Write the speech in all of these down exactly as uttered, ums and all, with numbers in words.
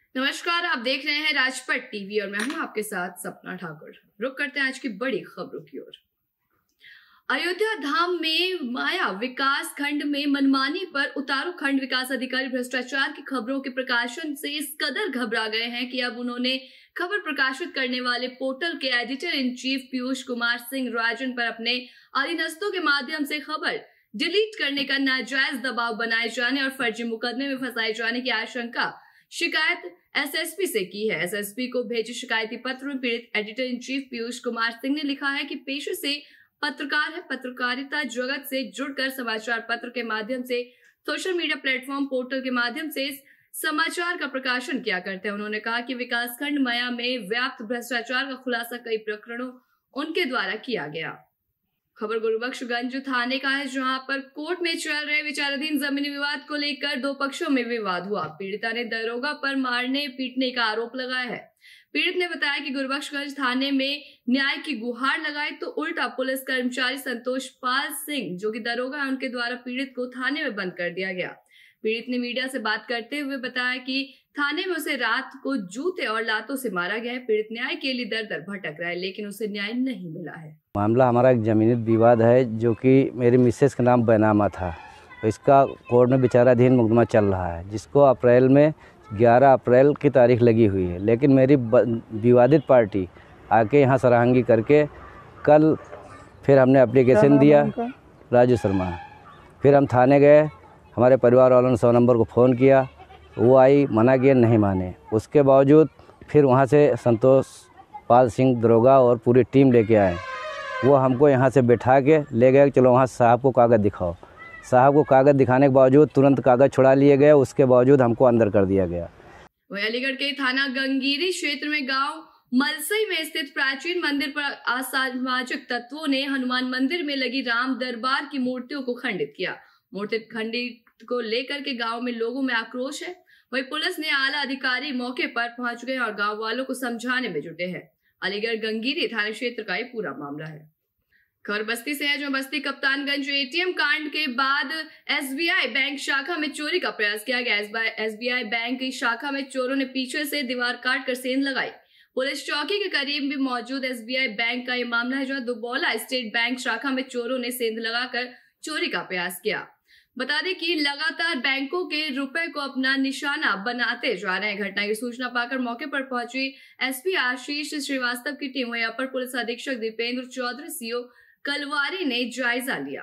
नमस्कार, आप देख रहे हैं राजपट टीवी और मैं हूं आपके साथ सपना ठाकुर। रुक करते हैं आज की बड़ी खबरों की ओर। अयोध्या धाम में माया विकास खंड में मनमानी पर उतारू खंड विकास अधिकारी भ्रष्टाचार की खबरों के प्रकाशन से इस कदर घबरा गए हैं कि अब उन्होंने खबर प्रकाशित करने वाले पोर्टल के editor in chief Piyush Kumar Singh Rajan पर अपने अधीनस्थों के माध्यम से खबर डिलीट करने का नाजायज दबाव बनाए जाने और फर्जी मुकदमे में फंसाए जाने की आशंका शिकायत एसएसपी से की है। एसएसपी को भेजे शिकायती पत्र में पीड़ित editor in chief Piyush Kumar Singh ने लिखा है कि पेशे से पत्रकार है, पत्रकारिता जगत से जुड़कर समाचार पत्र के माध्यम से सोशल मीडिया प्लेटफॉर्म पोर्टल के माध्यम से इस समाचार का प्रकाशन किया करते हैं। उन्होंने कहा कि विकासखंड माया में व्याप्त भ्रष्टाचार का खुलासा कई प्रकरणों उनके द्वारा किया गया। खबर गुरुबख्शगंज थाने का है, जहां पर कोर्ट में चल रहे विचाराधीन जमीनी विवाद को लेकर दो पक्षों में विवाद हुआ। पीड़िता ने दरोगा पर मारने पीटने का आरोप लगाया है। पीड़ित ने बताया कि गुरुबख्शगंज थाने में न्याय की गुहार लगाई तो उल्टा पुलिस कर्मचारी संतोष पाल सिंह, जो कि दरोगा है, उनके द्वारा पीड़ित को थाने में बंद कर दिया गया। पीड़ित ने मीडिया से बात करते हुए बताया कि थाने में उसे रात को जूते और लातों से मारा गया है। पीड़ित न्याय के लिए दर दर भटक रहा है, लेकिन उसे न्याय नहीं मिला है। मामला हमारा एक जमीनी विवाद है, जो कि मेरी मिसेस का नाम बैनामा था। तो इसका कोर्ट में विचाराधीन मुकदमा चल रहा है, जिसको अप्रैल में ग्यारह अप्रैल की तारीख लगी हुई है। लेकिन मेरी विवादित पार्टी आके यहाँ सराहंगी करके कल फिर हमने एप्लीकेशन दिया, राजू शर्मा। फिर हम थाने गए, हमारे परिवार वालों ने सौ नंबर को फ़ोन किया, वो आई, मना किया, नहीं माने। उसके बावजूद फिर वहाँ से संतोष पाल सिंह दरोगा और पूरी टीम लेके आए। वो हमको यहाँ से बैठा के ले गए, चलो वहाँ साहब को कागज़ दिखाओ। साहब को कागज़ दिखाने के बावजूद तुरंत कागज़ छुड़ा लिए गए, उसके बावजूद हमको अंदर कर दिया गया। वहीं अलीगढ़ के थाना गंगीरी क्षेत्र में गांव मलसई में स्थित प्राचीन मंदिर पर असामाजिक तत्वों ने हनुमान मंदिर में लगी राम दरबार की मूर्तियों को खंडित किया। मूर्ति खंडित को लेकर के गांव में लोगों में आक्रोश है। वहीं पुलिस ने आला अधिकारी मौके पर पहुंच गए और गांव वालों को समझाने में जुटे हैं। अलीगढ़ गंगीरी थाना क्षेत्र का ये पूरा मामला है। खबर बस्ती से है, जो बस्ती कप्तानगंज एटीएम कांड के बाद एसबीआई बैंक शाखा में चोरी का प्रयास किया गया। एसबीआई बैंक की शाखा में चोरों ने पीछे से दीवार काट कर सेंध लगाई। पुलिस चौकी के करीब भी मौजूद एसबीआई बैंक का ये मामला है, जहां दुबौला स्टेट बैंक शाखा में चोरों ने सेंध लगाकर चोरी का प्रयास किया। बता दें कि लगातार बैंकों के रुपए को अपना निशाना बनाते जा रहे हैं। घटना की सूचना पाकर मौके पर पहुंची एसपी आशीष श्रीवास्तव की टीम वहीं अपर पुलिस अधीक्षक दीपेंद्र चौधरी सीओ कलवारी ने जायजा लिया।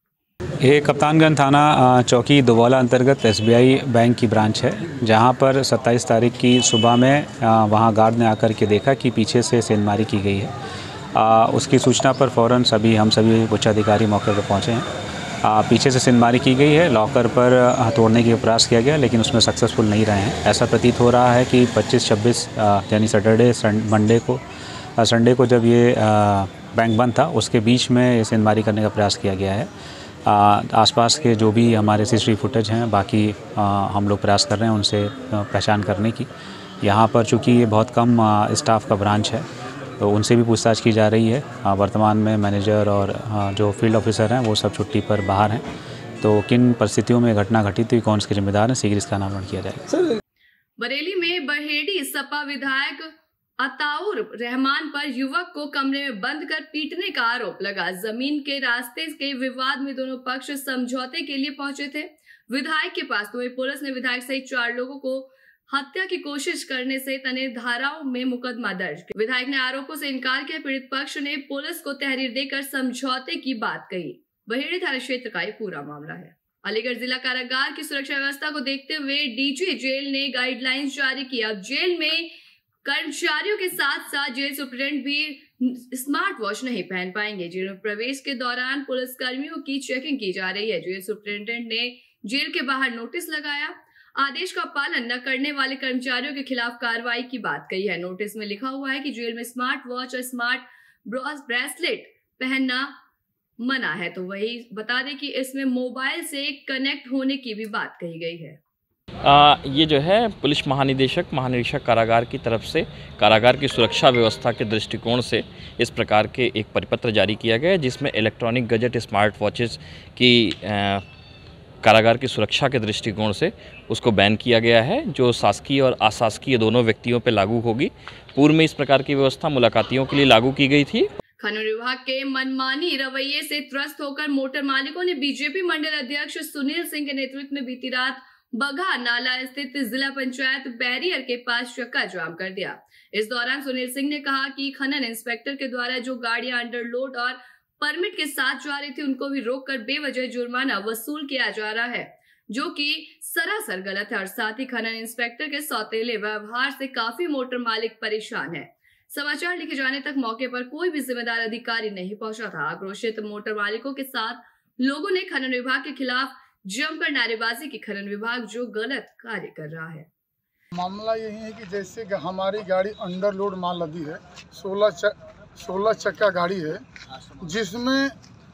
ये कप्तानगंज थाना चौकी दुबौला अंतर्गत एसबीआई बैंक की ब्रांच है, जहां पर सत्ताईस तारीख की सुबह में वहां गार्ड ने आकर के देखा कि पीछे से सेंधमारी की गई है। आ, उसकी सूचना पर फ़ौरन सभी हम सभी उच्च अधिकारी मौके पर पहुंचे हैं। आ, पीछे से सेंधमारी की गई है, लॉकर पर तोड़ने की प्रयास किया गया, लेकिन उसमें सक्सेसफुल नहीं रहे हैं। ऐसा प्रतीत हो रहा है कि पच्चीस छब्बीस यानी सैटरडे मंडे को संडे को जब ये आ, बैंक बंद था, उसके बीच में सेंधमारी करने का प्रयास किया गया है। आ, आसपास के जो भी हमारे सीसीटीवी फुटेज हैं, बाकी आ, हम लोग प्रयास कर रहे हैं उनसे पहचान करने की। यहाँ पर चूँकि ये बहुत कम आ, स्टाफ का ब्रांच है, तो उनसे भी पूछताछ की जा रही है। वर्तमान में मैनेजर और जो फील्ड ऑफिसर हैं वो सब छुट्टी पर बाहर हैं। तो किन परिस्थितियों में घटना घटित हुई, कौन इसके जिम्मेदार हैं, शीघ्र इसका नामकरण किया जाएगा। बरेली में बहेड़ी सपा विधायक अताउर रहमान पर युवक को कमरे में बंद कर पीटने का आरोप लगा। जमीन के रास्ते के विवाद में दोनों पक्ष समझौते के लिए पहुंचे थे विधायक के पास, तो पुलिस ने विधायक सहित चार लोगों को हत्या की कोशिश करने से अनेक धाराओं में मुकदमा दर्ज किया। विधायक ने आरोपों से इनकार किया। पीड़ित पक्ष ने पुलिस को तहरीर देकर समझौते की बात कही। बहेड़ी थाना क्षेत्र का ये पूरा मामला है। अलीगढ़ जिला कारागार की सुरक्षा व्यवस्था को देखते हुए डीजी जेल ने गाइडलाइंस जारी किया। जेल में कर्मचारियों के साथ साथ जेल सुप्रिंटेंडेंट भी स्मार्ट वॉच नहीं पहन पाएंगे। जेल में प्रवेश के दौरान पुलिस कर्मियों की चेकिंग की जा रही है। जेल सुप्रिंटेंडेंट ने जेल के बाहर नोटिस लगाया। आदेश का पालन न करने वाले कर्मचारियों के खिलाफ कार्रवाई की बात कही है। नोटिस में लिखा हुआ है कि जेल में स्मार्ट वॉच और स्मार्ट ब्रेसलेट पहनना मना है। तो वही बता दें कि इसमें मोबाइल से कनेक्ट होने की भी बात कही गई है। आ, ये जो है पुलिस महानिदेशक महानिरीक्षक कारागार की तरफ से कारागार की सुरक्षा व्यवस्था के दृष्टिकोण से इस प्रकार के एक परिपत्र जारी किया गया है, जिसमें इलेक्ट्रॉनिक गैजेट स्मार्ट वॉचेस की आ, कारागार की सुरक्षा के दृष्टिकोण से उसको बैन किया गया है, जो शासकीय और अशासकीय दोनों व्यक्तियों पर लागू होगी। पूर्व में इस प्रकार की व्यवस्था मुलाकातियों के लिए लागू की गई थी। खनन विभाग के मनमानी रवैये से त्रस्त होकर मोटर मालिकों ने बीजेपी मंडल अध्यक्ष सुनील सिंह के नेतृत्व में बीती रात बघा नाला स्थित जिला पंचायत बैरियर के पास चक्का जाम कर दिया। इस दौरान सुनील सिंह ने कहा कि खनन इंस्पेक्टर के द्वारा जो गाड़ियां अंडरलोड और परमिट के साथ जा रही थी उनको भी रोककर बेवजह जुर्माना वसूल किया जा रहा है, जो कि सरासर गलत है और साथ ही खनन इंस्पेक्टर के सौतेले व्यवहार से काफी मोटर मालिक परेशान है। समाचार लिखे जाने तक मौके पर कोई भी जिम्मेदार अधिकारी नहीं पहुंचा था। आक्रोशित मोटर मालिकों के साथ लोगों ने खनन विभाग के खिलाफ जमकर नारेबाजी की। खनन विभाग जो गलत कार्य कर रहा है। मामला यही है कि जैसे कि हमारी गाड़ी अंडरलोड माल लदी है, सोलह च, सोलह चक्का गाड़ी है, जिसमें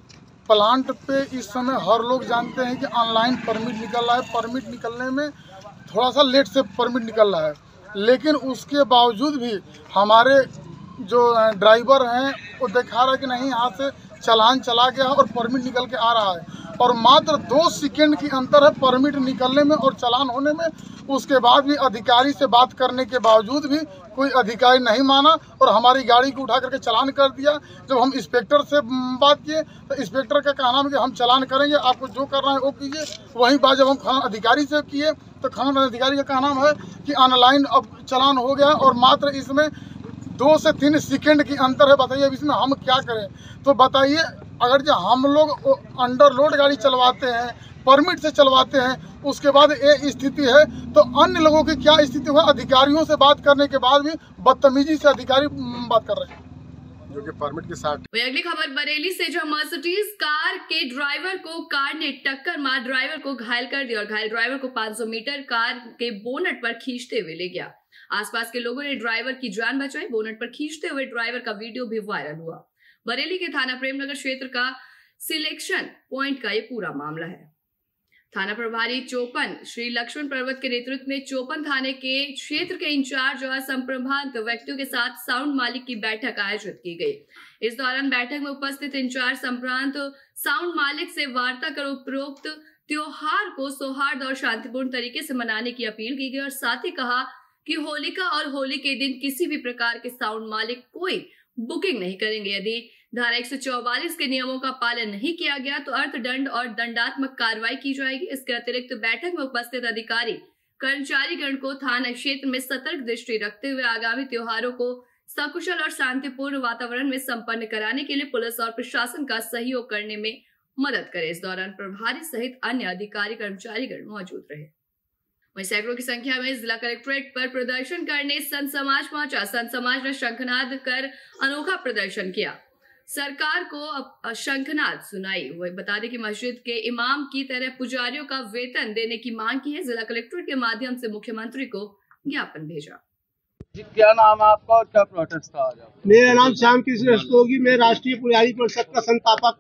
प्लांट पे इस समय हर लोग जानते हैं कि ऑनलाइन परमिट निकल रहा है। परमिट निकलने में थोड़ा सा लेट से परमिट निकल रहा है, लेकिन उसके बावजूद भी हमारे जो ड्राइवर हैं वो दिखा रहा है कि नहीं यहाँ से चालान चला गया और परमिट निकल के आ रहा है, और मात्र दो सेकंड की अंतर है परमिट निकलने में और चालान होने में। उसके बाद भी अधिकारी से बात करने के बावजूद भी कोई अधिकारी नहीं माना और हमारी गाड़ी को उठा करके चालान कर दिया। जब हम इंस्पेक्टर से बात किए तो इंस्पेक्टर का कहना है कि हम चालान करेंगे, आपको जो करना है वो कीजिए। वहीं बात जब हम खनन अधिकारी से किए तो खनन अधिकारी का कहना है कि ऑनलाइन अब चालान हो गया और मात्र इसमें दो से तीन सेकंड की अंतर है। बताइए अब इसमें हम क्या करें? तो बताइए, अगर जो हम लोग अंडरलोड गाड़ी चलवाते हैं, परमिट से चलवाते हैं, उसके बाद ये स्थिति है तो अन्य लोगों की क्या स्थिति हुआ? अधिकारियों से बात करने के बाद भी बदतमीजी से अधिकारी बात कर रहे हैं, जो कि परमिट के साथ। वही अगली खबर बरेली से, जहां मर्सिडीज कार के ड्राइवर को कार ने टक्कर मार ड्राइवर को घायल कर दिया और घायल ड्राइवर को पाँच सौ मीटर कार के बोनट पर खींचते हुए ले गया। आसपास के लोगों ने ड्राइवर की जान बचाई। बोनट पर खींचते हुए ड्राइवर का वीडियो भी वायरल हुआ। बरेली के थाना प्रेमनगर क्षेत्र का सिलेक्शन पॉइंट का ये पूरा मामला है। थाना प्रभारी चौपन श्री लक्ष्मण पर्वत के नेतृत्व में चौपन थाने के क्षेत्र के इंचार्ज और संप्रभात व्यक्तियों के साथ साउंड मालिक की बैठक आयोजित की गई। इस दौरान बैठक में उपस्थित इंचार्ज संप्रांत साउंड मालिक से वार्ता कर उपरोक्त त्योहार को सौहार्द और शांतिपूर्ण तरीके से मनाने की अपील की गई और साथ ही कहा कि होलिका और होली के दिन किसी भी प्रकार के साउंड मालिक कोई बुकिंग नहीं करेंगे। यदि धारा एक सौ चौवालीस के नियमों का पालन नहीं किया गया तो अर्थदंड और दंडात्मक कार्रवाई की जाएगी। इसके अतिरिक्त बैठक में उपस्थित अधिकारी कर्मचारीगण को थाना क्षेत्र में सतर्क दृष्टि रखते हुए आगामी त्योहारों को सकुशल और शांतिपूर्ण वातावरण में संपन्न कराने के लिए पुलिस और प्रशासन का सहयोग करने में मदद करे। इस दौरान प्रभारी सहित अन्य अधिकारी कर्मचारीगण मौजूद रहे। वहीं सैकड़ों की संख्या में जिला कलेक्ट्रेट पर प्रदर्शन करने संत समाज पहुंचा। संत समाज ने शंखनाद कर अनोखा प्रदर्शन किया, सरकार को शंखनाद सुनाई। वही बता दें कि मस्जिद के इमाम की तरह पुजारियों का वेतन देने की मांग की है। जिला कलेक्ट्रेट के माध्यम से मुख्यमंत्री को ज्ञापन भेजा। क्या नाम है आपका और क्या प्रोटेस्ट था आज? मेरा नाम श्याम कृष्ण रस्तोगी, मैं राष्ट्रीय पुजारी परिषद का संस्थापक।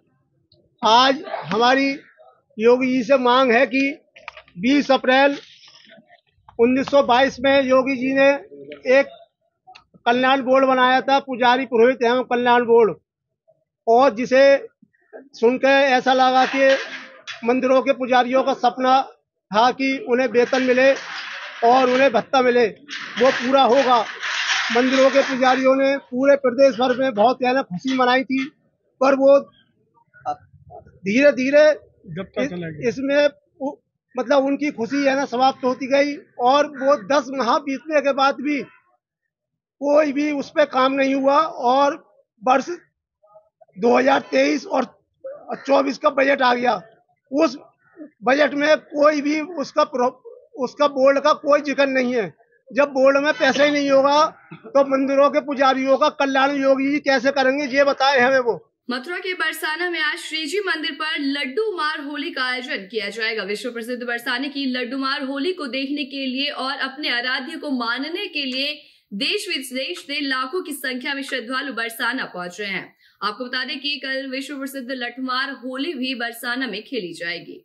आज हमारी योगी जी से मांग है कि बीस अप्रैल उन्नीस सौ बाईस में योगी जी ने एक कल्याण बोर्ड बनाया था, पुजारी पुरोहित एवं कल्याण बोर्ड, और जिसे सुनकर ऐसा लगा कि मंदिरों के पुजारियों का सपना था कि उन्हें वेतन मिले और उन्हें भत्ता मिले, वो पूरा होगा। मंदिरों के पुजारियों ने पूरे प्रदेश भर में बहुत ज्यादा खुशी मनाई थी, पर वो धीरे धीरे इस, इसमें मतलब उनकी खुशी है ना समाप्त होती गई और वो दस माह बीतने के बाद भी कोई भी उस पर काम नहीं हुआ। और वर्ष दो हज़ार तेईस और चौबीस का बजट आ गया, उस बजट में कोई भी उसका उसका बोर्ड का कोई जिक्र नहीं है। जब बोर्ड में पैसे ही नहीं होगा तो मंदिरों के पुजारियों का कल्याण योगी जी कैसे करेंगे, ये बताए हमें वो। मथुरा के बरसाना में आज श्रीजी मंदिर पर लड्डू मार होली का आयोजन किया जाएगा। विश्व प्रसिद्ध बरसाने की लड्डू मार होली को देखने के लिए और अपने आराध्य को मानने के लिए देश विदेश से लाखों की संख्या में श्रद्धालु बरसाना पहुंच रहे हैं। आपको बता दें कि कल विश्व प्रसिद्ध लठमार होली भी बरसाना में खेली जाएगी।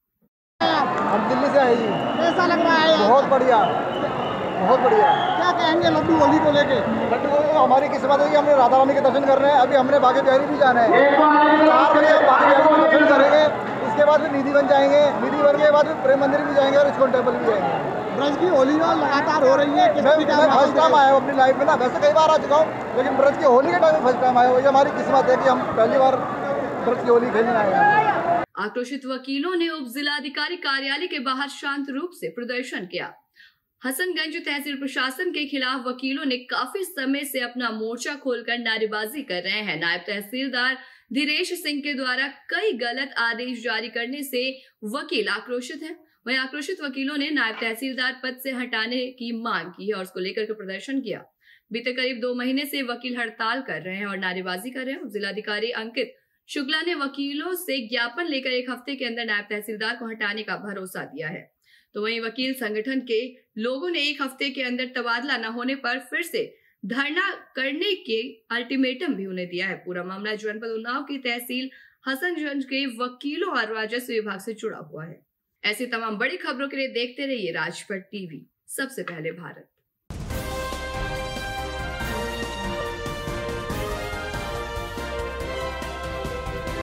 हम दिल्ली से आए जी। कैसा लग रहा है? बहुत बढ़िया, बहुत बढ़िया। क्या कहेंगे लड्डू होली को लेके? लड्डू हमारी किस्मत है कि हमने राधा रानी के दर्शन कर रहे हैं। अभी हमने बागे बिहारी भी जाना है, चार बजे हम बागे बिहारी के दर्शन करेंगे, इसके बाद फिर निधि राजभवन जाएंगे, निधि वन के बाद प्रेम मंदिर भी जाएंगे और इस्कॉन टेम्पल भी जाएंगे। ब्रज की होली लगातार हो रही है। मैं फर्स्ट टाइम आया हूँ अपनी लाइफ में ना, वैसे कई बार आ चुका हूँ, लेकिन ब्रज की होली के टाइम में फर्स्ट टाइम आया हूँ। ये हमारी किस्मत है कि हम पहली बार ब्रज की होली खेलने आए हैं। आक्रोशित वकीलों ने उप जिलाधिकारी कार्यालय के बाहर शांत रूप से प्रदर्शन किया। हसनगंज तहसील प्रशासन के खिलाफ वकीलों ने काफी समय से अपना मोर्चा खोलकर नारेबाजी कर रहे हैं। नायब तहसीलदार धीरेश सिंह के द्वारा कई गलत आदेश जारी करने से वकील आक्रोशित हैं। वहीं आक्रोशित वकीलों ने नायब तहसीलदार पद से हटाने की मांग की है और उसको लेकर के प्रदर्शन किया। बीते करीब दो महीने से वकील हड़ताल कर रहे हैं और नारेबाजी कर रहे हैं। जिलाधिकारी अंकित शुक्ला ने वकीलों से ज्ञापन लेकर एक हफ्ते के अंदर नायब तहसीलदार को हटाने का भरोसा दिया है। तो वहीं वकील संगठन के लोगों ने एक हफ्ते के अंदर तबादला न होने पर फिर से धरना करने के अल्टीमेटम भी उन्हें दिया है। पूरा मामला जनपद उन्नाव की तहसील हसनगंज के वकीलों और राजस्व विभाग से जुड़ा हुआ है। ऐसी तमाम बड़ी खबरों के लिए देखते रहिए राजपट टीवी, सबसे पहले भारत।